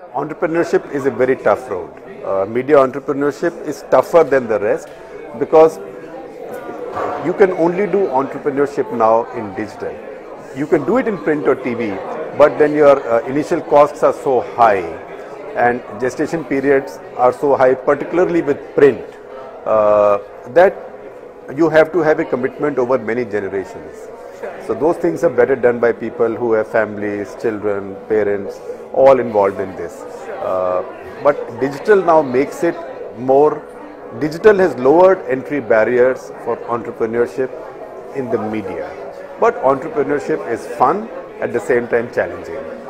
Entrepreneurship is a very tough road. Media entrepreneurship is tougher than the rest because you can only do entrepreneurship now in digital. You can do it in print or TV, but then your initial costs are so high and gestation periods are so high, particularly with print, that you have to have a commitment over many generations. So those things are better done by people who have families, children, parents, all involved in this. But digital now makes it more, digital has lowered entry barriers for entrepreneurship in the media. But entrepreneurship is fun, at the same time challenging.